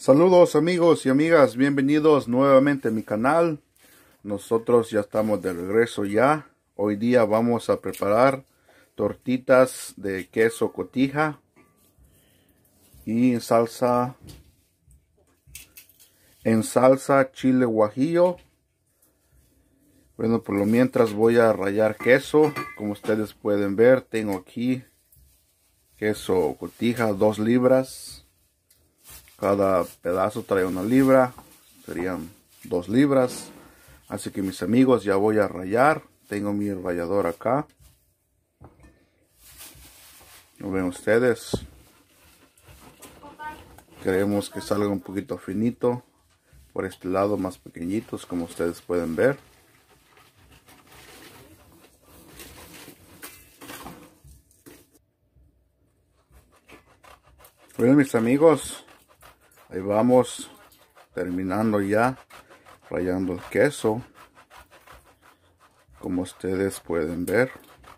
Saludos amigos y amigas, bienvenidos nuevamente a mi canal. Nosotros ya estamos de regreso ya. Hoy día vamos a preparar tortitas de queso cotija y en salsa chile guajillo. Bueno, por lo mientras voy a rallar queso. Como ustedes pueden ver, tengo aquí queso cotija, 2 libras. Cada pedazo trae 1 libra, serían 2 libras. Así que mis amigos, ya voy a rallar. Tengo mi rallador acá. ¿Lo ven ustedes? Queremos que salga un poquito finito. Por este lado más pequeñitos, como ustedes pueden ver. Bueno mis amigos, ahí vamos terminando ya rallando el queso, como ustedes pueden ver.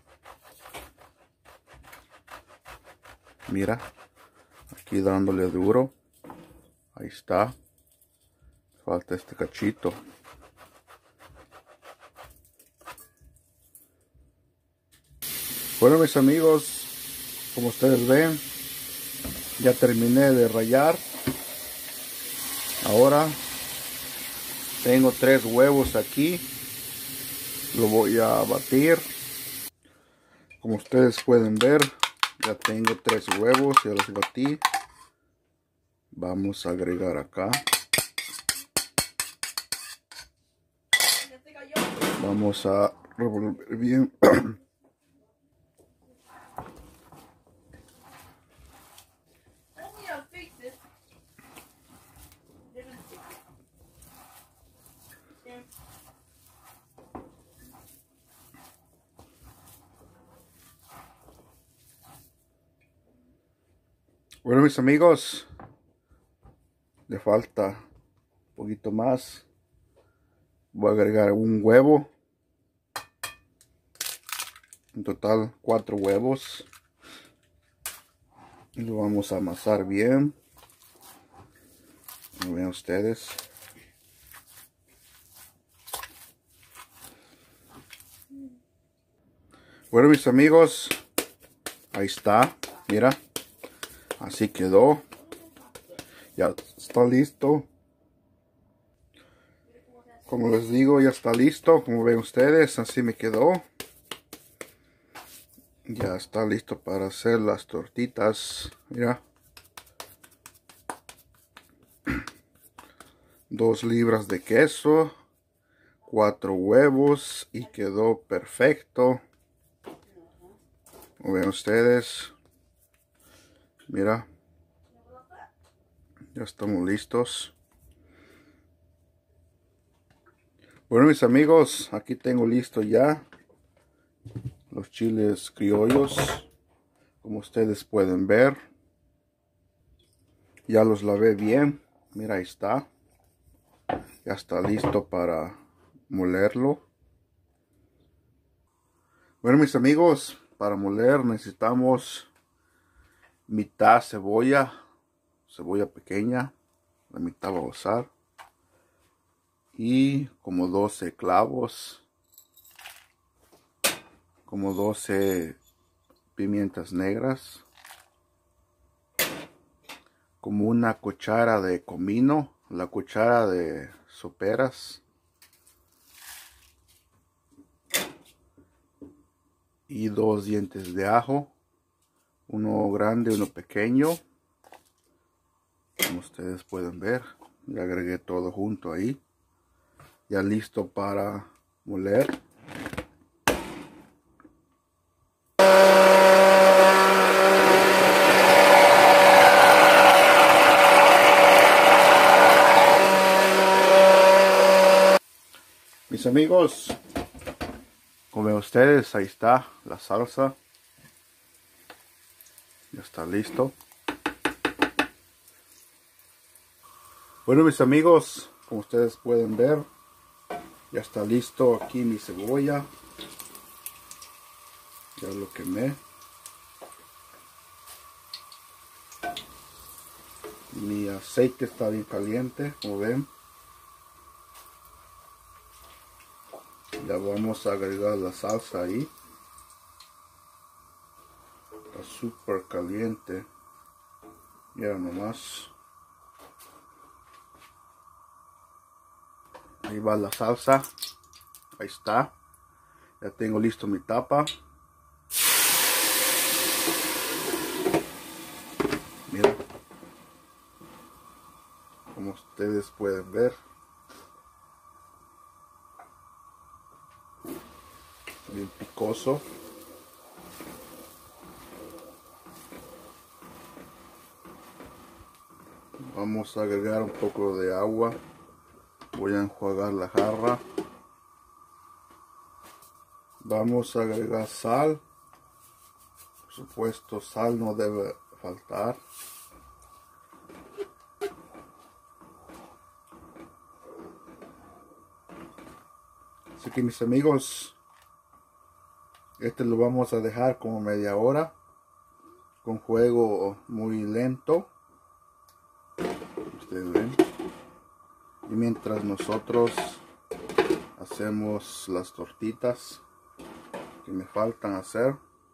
Mira, aquí dándole duro, ahí está, falta este cachito. Bueno mis amigos, como ustedes ven, ya terminé de rallar. Ahora tengo 3 huevos aquí. Lo voy a batir. Como ustedes pueden ver, ya tengo 3 huevos. Ya los batí. Vamos a agregar acá. Vamos a revolver bien. Bueno mis amigos, le falta un poquito más. Voy a agregar un huevo. En total 4 huevos. Y lo vamos a amasar bien. Como ven ustedes. Bueno mis amigos, ahí está, mira, así quedó. Ya está listo. Como les digo, ya está listo. Como ven ustedes, así me quedó. Ya está listo para hacer las tortitas. Mira. 2 libras de queso. 4 huevos. Y quedó perfecto. Como ven ustedes. Mira. Ya estamos listos. Bueno mis amigos, aquí tengo listo ya los chiles criollos, como ustedes pueden ver. Ya los lavé bien, mira ahí está. Ya está listo para molerlo. Bueno mis amigos, para moler necesitamos mitad cebolla pequeña, la mitad va a usar. Y como 12 clavos, como 12 pimientas negras, como 1 cuchara de comino, la cuchara de soperas, y 2 dientes de ajo, uno grande, uno pequeño, como ustedes pueden ver. Ya agregué todo junto ahí, ya listo para moler. Mis amigos, como ven ustedes, ahí está la salsa. Ya está listo. Bueno mis amigos, como ustedes pueden ver, ya está listo aquí mi cebolla. Ya lo quemé. Mi aceite está bien caliente, como ven. Ya vamos a agregar la salsa ahí. Está súper caliente. Mira nomás. Ahí va la salsa. Ahí está. Ya tengo listo mi tapa. Mira. Como ustedes pueden ver. Bien picoso. Vamos a agregar un poco de agua. Voy a enjuagar la jarra. Vamos a agregar sal. Por supuesto, sal no debe faltar. Así que mis amigos, este lo vamos a dejar como media hora con fuego muy lento. Ustedes ven. Y mientras nosotros hacemos las tortitas que me faltan hacer.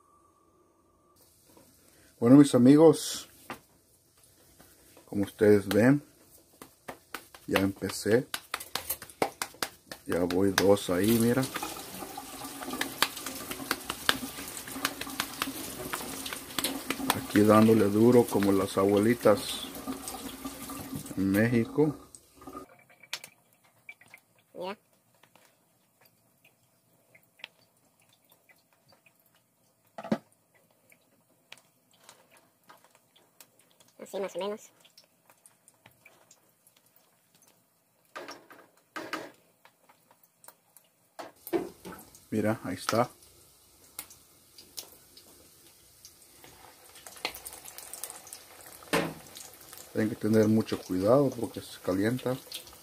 Bueno, mis amigos, como ustedes ven, ya empecé. Ya voy 2 ahí, mira. Aquí dándole duro como las abuelitas en México. Mira. Así más o menos. Mira, ahí está. Tienen que tener mucho cuidado porque se calienta.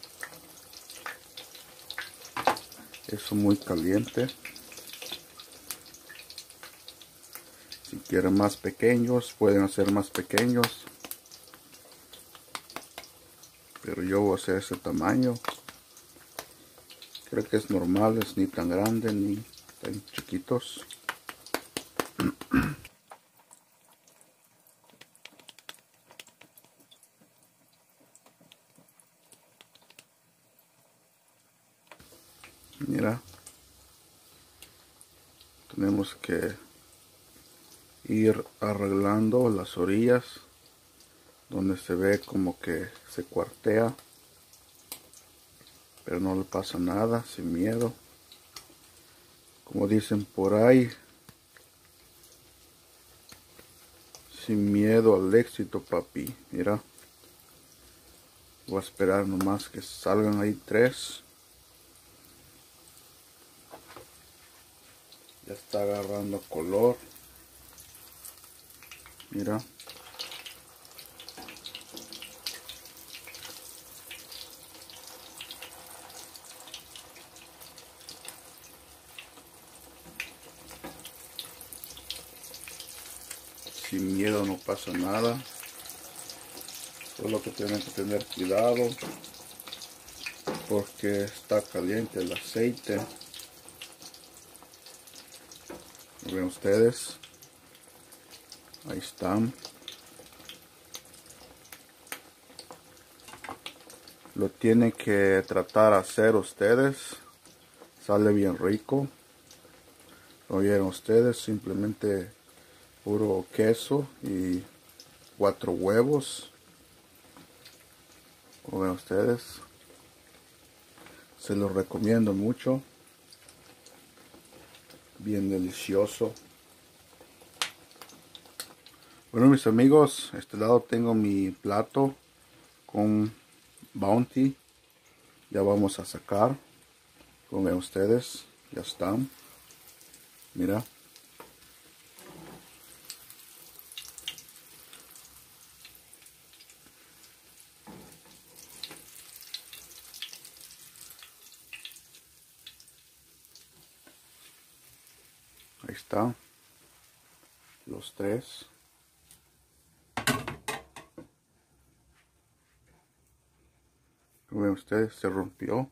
Eso muy caliente. Si quieren más pequeños, pueden hacer más pequeños. Pero yo voy a hacer ese tamaño. Creo que es normal, es ni tan grande ni tan chiquitos. Mira, tenemos que ir arreglando las orillas donde se ve como que se cuartea, pero no le pasa nada, sin miedo. Como dicen por ahí, sin miedo al éxito, papi. Mira, voy a esperar nomás que salgan ahí 3. Ya está agarrando color. Mira. Sin miedo, no pasa nada. Solo que tienen que tener cuidado porque está caliente el aceite. Ven ustedes. Ahí están. Lo tienen que tratar de hacer ustedes. Sale bien rico. Lo vieron ustedes. Simplemente puro queso y 4 huevos. Como ven ustedes. Se los recomiendo mucho. Bien delicioso. Bueno, mis amigos, este lado tengo mi plato con Bounty. Ya vamos a sacar. Como ven ustedes, ya están. Mira. Ahí está. Los 3. Como ven ustedes, se rompió.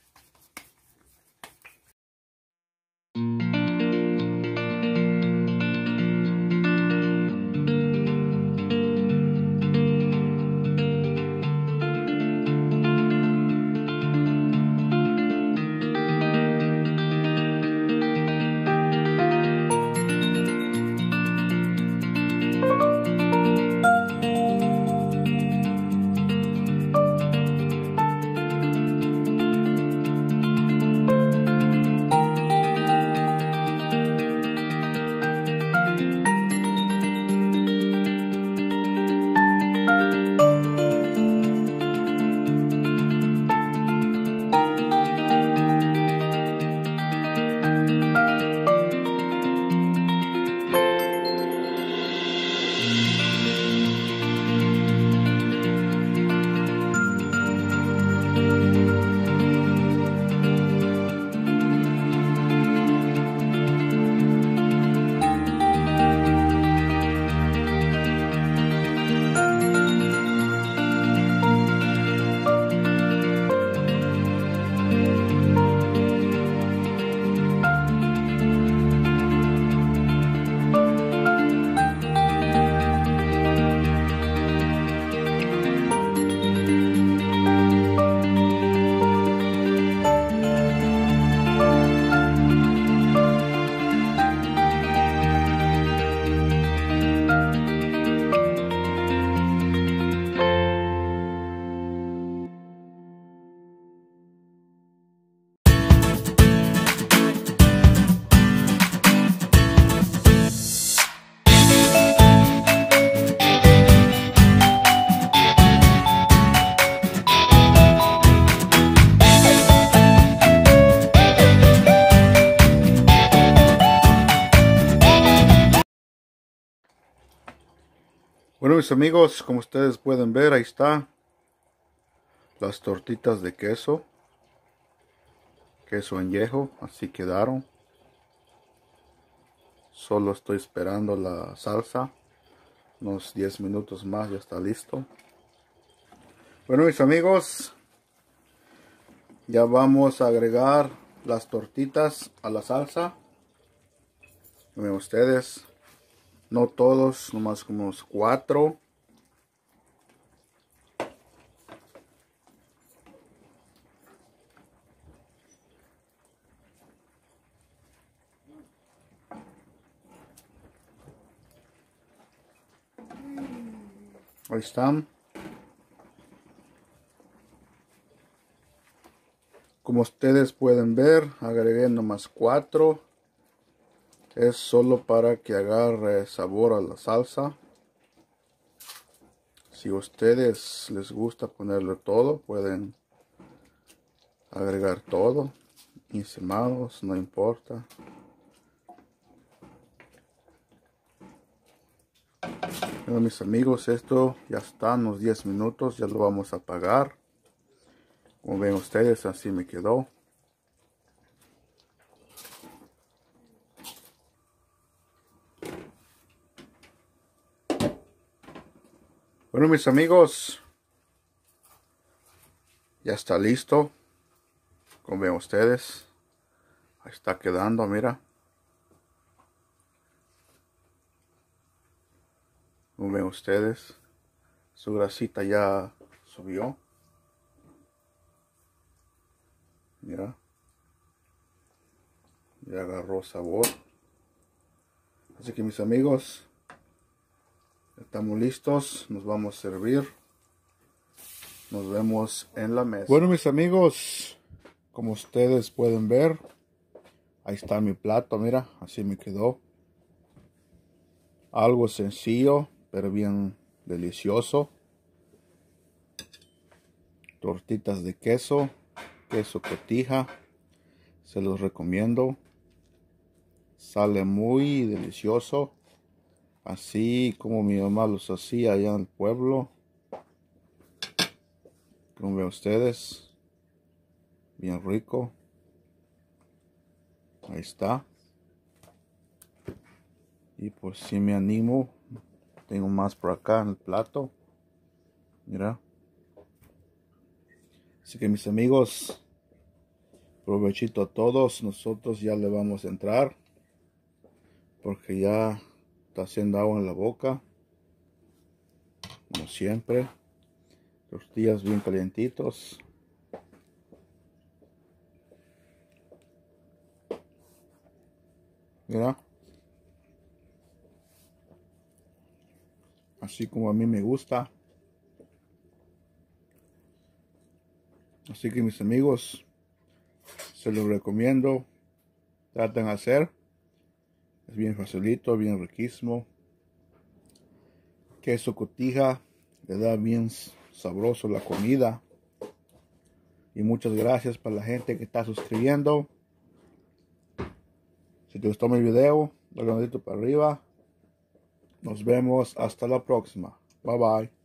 Bueno, mis amigos, como ustedes pueden ver, ahí está las tortitas de queso añejo, así quedaron. Solo estoy esperando la salsa, unos 10 minutos más, ya está listo. Bueno, mis amigos, ya vamos a agregar las tortitas a la salsa. Ven ustedes, no todos, nomás como unos 4. Ahí están. Como ustedes pueden ver, agregué nomás 4. Es solo para que agarre sabor a la salsa. Si a ustedes les gusta ponerle todo, pueden agregar todo. Encimados, no importa. Bueno, mis amigos, esto ya está, unos 10 minutos, ya lo vamos a apagar. Como ven ustedes, así me quedó. Bueno, mis amigos, ya está listo. Como ven ustedes, ahí está quedando, mira. Como ven ustedes, su grasita ya subió. Mira, ya agarró sabor. Así que mis amigos, estamos listos, nos vamos a servir. Nos vemos en la mesa. Bueno, mis amigos, como ustedes pueden ver, ahí está mi plato, mira, así me quedó. Algo sencillo, pero bien delicioso. Tortitas de queso cotija, se los recomiendo. Sale muy delicioso, así como mi mamá los hacía allá en el pueblo. Como ven ustedes, bien rico. Ahí está. Y pues si me animo, tengo más por acá en el plato. Mira. Así que mis amigos, provechito a todos. Nosotros ya le vamos a entrar porque ya está haciendo agua en la boca, como siempre. Tortillas bien calientitos. Mira, así como a mí me gusta. Así que mis amigos, se los recomiendo. Traten de hacer. Es bien facilito, bien riquísimo. Queso cotija le da bien sabroso la comida. Y muchas gracias para la gente que está suscribiendo. Si te gustó mi video, dale un dedito para arriba. Nos vemos hasta la próxima. Bye bye.